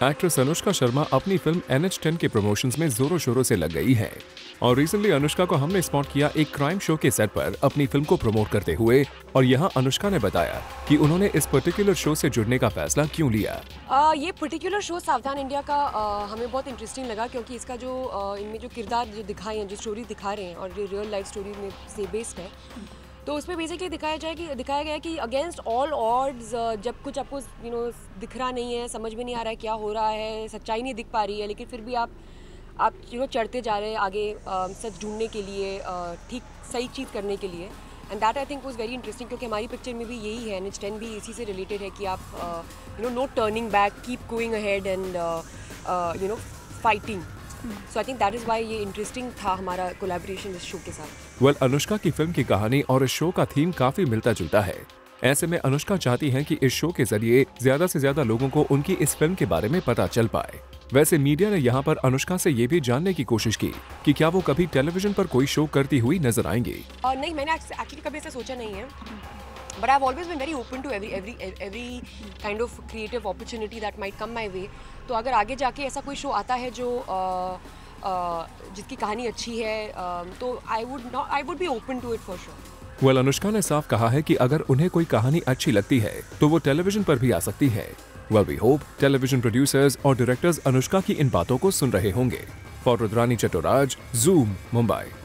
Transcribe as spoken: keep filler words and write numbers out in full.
Actress Anushka Sharma अपनी film N H ten के promotions में जोरों शोरों से लग गई है और रिसेंटली अनुष्का को हमने स्पॉट किया एक क्राइम शो के सेट पर अपनी फिल्म को प्रमोट करते हुए। और यहाँ अनुष्का ने बताया कि उन्होंने इस पर्टिकुलर शो से जुड़ने का फैसला क्यों लिया। आ, ये पर्टिकुलर शो सावधान इंडिया का आ, हमें बहुत इंटरेस्टिंग लगा क्योंकि इसका जो आ, इनमें जो किरदार जो दिखाए हैं, जो स्टोरी दिखा रहे हैं और जो रियल लाइफ स्टोरी में से बेस्ड है, तो उसमें बेसिकली दिखाया जाए कि दिखाया गया है कि अगेंस्ट ऑल ऑड्स जब कुछ आपको यू नो दिख रहा नहीं है, समझ में नहीं आ रहा है क्या हो रहा है, सच्चाई नहीं दिख पा रही है, लेकिन फिर भी आप आप यू नो चढ़ते जा रहे हैं आगे आ, सच ढूंढने के लिए, ठीक सही चीज़ करने के लिए। And that I think was very interesting क्योंकि हमारी पिक्चर में भी यही है, एन एच टेन भी इसी से रिलेटेड है कि आप you know no turning back, keep going ahead and you know fighting. So I think that is why ये इंटरेस्टिंग था हमारा कोलैबोरेशन इस शो के साथ। वेल well, अनुष्का की फिल्म की कहानी और इस शो का थीम काफी मिलता जुलता है। ऐसे में अनुष्का चाहती हैं कि इस शो के जरिए ज्यादा से ज्यादा लोगों को उनकी इस फिल्म के बारे में पता चल पाए। वैसे मीडिया ने यहाँ पर अनुष्का से ये भी जानने की कोशिश की कि क्या वो कभी टेलीविजन पर कोई शो करती हुई नजर आएंगी। uh, नहीं, मैंने एक्चुअली कभी ऐसा सोचा नहीं है, but I've always been very open to every every every kind of creative opportunity that might come my way. तो अगर आगे जाके ऐसा कोई शो आता है जो uh, uh, जिसकी कहानी अच्छी है, uh, तो I would not I would be open to it for sure. Well well, Anushka ने साफ कहा है कि अगर उन्हें कोई कहानी अच्छी लगती है तो वो टेलीविजन पर भी आ सकती है। Well we hope television producers और डायरेक्टर्स अनुष्का की इन बातों को सुन रहे होंगे। For Rudrani Chattoraj, Zoom, Mumbai.